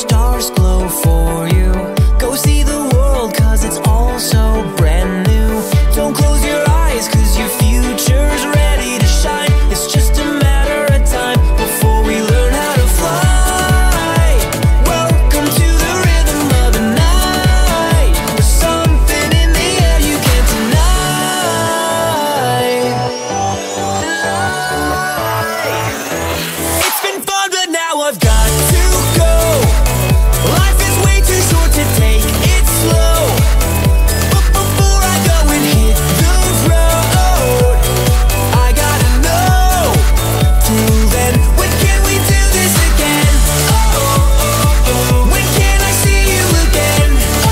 stars glow for you. Go see the world, cause it's all so brand new. Don't close your eyes, cause your future's ready to shine. It's just a matter of time before we learn how to fly. Welcome to the rhythm of the night. There's something in the air you can't deny. It's been fun, but now I've got to go. Life is way too short to take it slow. But before I go and hit the road, I gotta know. Till then, when can we do this again? When can I see you again?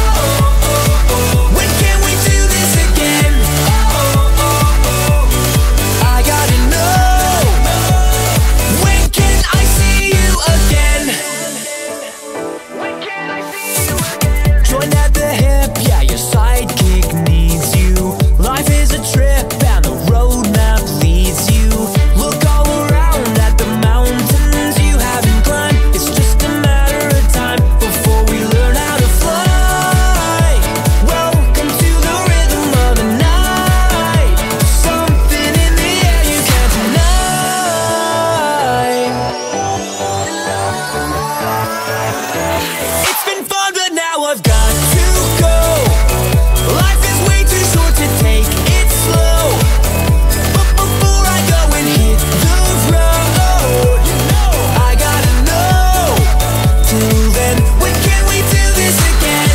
When can we do this again? I gotta know. When can I see you again? When can I see you again? Join at the hip, yeah, your sidekick needs you. Life is a trip and the roadmap leads you. Look all around at the mountains you haven't climbed. It's just a matter of time before we learn how to fly. Welcome to the rhythm of the night. Something in the air you can't deny. It's been fun, but now I've got to go. Life is way too short to take it slow. But before I go and hit the road, I gotta know. Till then, when can we do this again?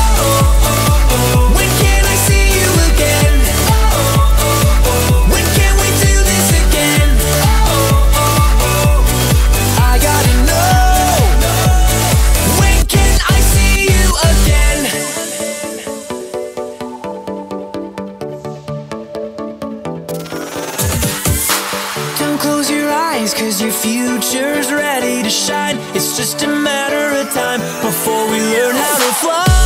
When can I see you again? When can we do this again? I gotta know. When can I see you again? Don't close your eyes, cause your future's ready to shine. It's just a matter of time before we learn how to fly.